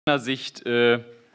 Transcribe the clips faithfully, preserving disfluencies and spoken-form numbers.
Sicht äh,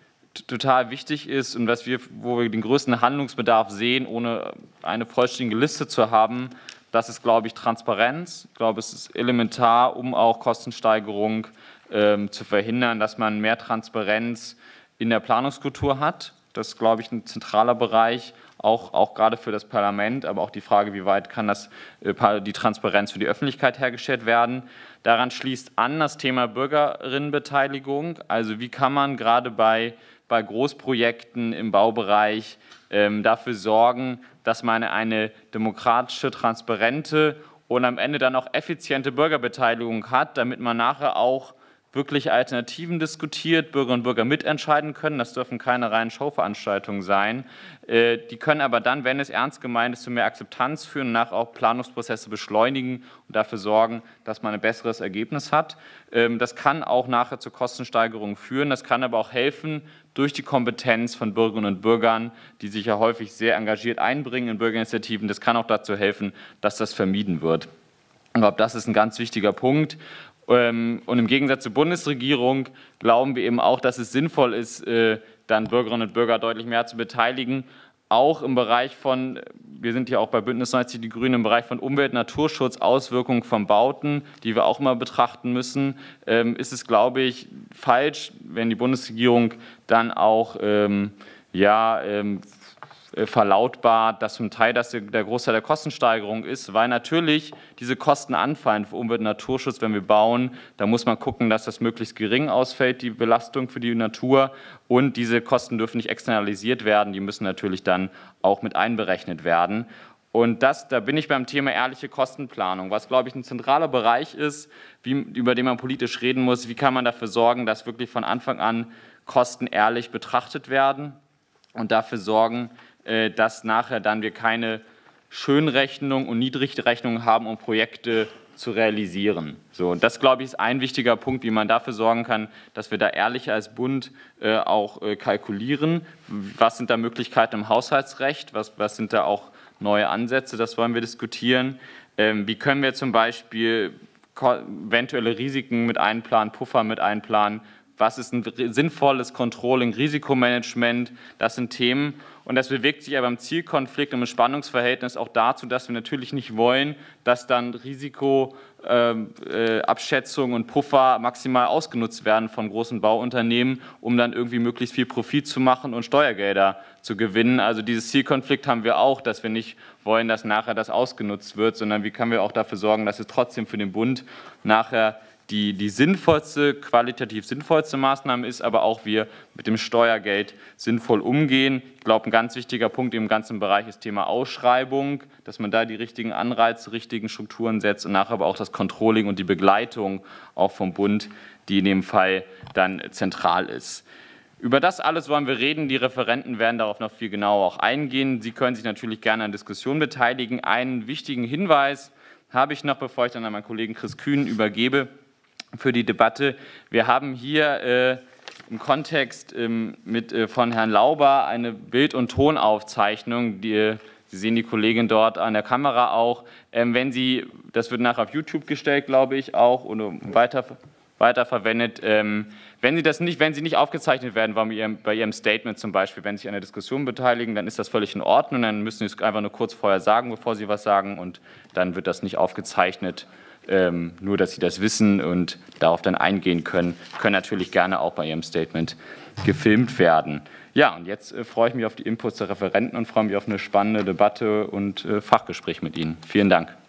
total wichtig ist und was wir, wo wir den größten Handlungsbedarf sehen, ohne eine vollständige Liste zu haben, das ist, glaube ich, Transparenz. Ich glaube, es ist elementar, um auch Kostensteigerung ähm, zu verhindern, dass man mehr Transparenz in der Planungskultur hat. Das ist, glaube ich, ein zentraler Bereich, auch, auch gerade für das Parlament, aber auch die Frage, wie weit kann das, äh, die Transparenz für die Öffentlichkeit hergestellt werden. Daran schließt an das Thema Bürgerinnenbeteiligung. Also wie kann man gerade bei, bei Großprojekten im Baubereich ähm, dafür sorgen, dass man eine demokratische, transparente und am Ende dann auch effiziente Bürgerbeteiligung hat, damit man nachher auch wirklich Alternativen diskutiert, Bürgerinnen und Bürger mitentscheiden können. Das dürfen keine reinen Showveranstaltungen sein. Die können aber dann, wenn es ernst gemeint ist, zu mehr Akzeptanz führen und nachher auch Planungsprozesse beschleunigen und dafür sorgen, dass man ein besseres Ergebnis hat. Das kann auch nachher zu Kostensteigerungen führen. Das kann aber auch helfen, durch die Kompetenz von Bürgerinnen und Bürgern, die sich ja häufig sehr engagiert einbringen in Bürgerinitiativen. Das kann auch dazu helfen, dass das vermieden wird. Ich glaube, das ist ein ganz wichtiger Punkt. Und im Gegensatz zur Bundesregierung glauben wir eben auch, dass es sinnvoll ist, dann Bürgerinnen und Bürger deutlich mehr zu beteiligen. Auch im Bereich von, wir sind ja auch bei Bündnis neunzig Die Grünen, im Bereich von Umwelt, Naturschutz, Auswirkungen von Bauten, die wir auch immer betrachten müssen, ist es, glaube ich, falsch, wenn die Bundesregierung dann auch ähm, ja, ähm, verlautbart, dass zum Teil das der Großteil der Kostensteigerung ist, weil natürlich diese Kosten anfallen für Umwelt- und Naturschutz, wenn wir bauen. Da muss man gucken, dass das möglichst gering ausfällt, die Belastung für die Natur. Und diese Kosten dürfen nicht externalisiert werden, die müssen natürlich dann auch mit einberechnet werden. Und das, da bin ich beim Thema ehrliche Kostenplanung, was, glaube ich, ein zentraler Bereich ist, wie, über den man politisch reden muss. Wie kann man dafür sorgen, dass wirklich von Anfang an Kosten ehrlich betrachtet werden und dafür sorgen, dass nachher dann wir keine Schönrechnung und Niedrigrechnung haben, um Projekte zu realisieren. So, und das, glaube ich, ist ein wichtiger Punkt, wie man dafür sorgen kann, dass wir da ehrlich als Bund äh, auch äh, kalkulieren. Was sind da Möglichkeiten im Haushaltsrecht? Was, was sind da auch neue Ansätze? Das wollen wir diskutieren. Ähm, wie können wir zum Beispiel eventuelle Risiken mit einplanen, Puffer mit einplanen? Was ist ein sinnvolles Controlling, Risikomanagement? Das sind Themen. Und das bewegt sich aber im Zielkonflikt und im Spannungsverhältnis auch dazu, dass wir natürlich nicht wollen, dass dann Risikoabschätzung äh, und Puffer maximal ausgenutzt werden von großen Bauunternehmen, um dann irgendwie möglichst viel Profit zu machen und Steuergelder zu gewinnen. Also dieses Zielkonflikt haben wir auch, dass wir nicht wollen, dass nachher das ausgenutzt wird, sondern wie können wir auch dafür sorgen, dass es trotzdem für den Bund nachher Die, die sinnvollste, qualitativ sinnvollste Maßnahme ist, aber auch wir mit dem Steuergeld sinnvoll umgehen. Ich glaube, ein ganz wichtiger Punkt im ganzen Bereich ist Thema Ausschreibung, dass man da die richtigen Anreize, richtigen Strukturen setzt und nachher aber auch das Controlling und die Begleitung auch vom Bund, die in dem Fall dann zentral ist. Über das alles wollen wir reden. Die Referenten werden darauf noch viel genauer auch eingehen. Sie können sich natürlich gerne an Diskussionen beteiligen. Einen wichtigen Hinweis habe ich noch, bevor ich dann an meinen Kollegen Chris Kühn übergebe, für die Debatte. Wir haben hier äh, im Kontext ähm, mit, äh, von Herrn Lauber eine Bild- und Tonaufzeichnung, die, äh, Sie sehen die Kollegin dort an der Kamera auch. Ähm, wenn Sie, das wird nachher auf YouTube gestellt, glaube ich, auch oder weiter, weiterverwendet. Ähm, wenn Sie das nicht, wenn Sie nicht aufgezeichnet werden bei Ihrem, bei Ihrem Statement zum Beispiel, wenn Sie sich an der Diskussion beteiligen, dann ist das völlig in Ordnung. Dann müssen Sie es einfach nur kurz vorher sagen, bevor Sie was sagen, und dann wird das nicht aufgezeichnet. Ähm, nur, dass Sie das wissen und darauf dann eingehen können, können natürlich gerne auch bei Ihrem Statement gefilmt werden. Ja, und jetzt äh, freue ich mich auf die Inputs der Referenten und freue mich auf eine spannende Debatte und äh, Fachgespräch mit Ihnen. Vielen Dank.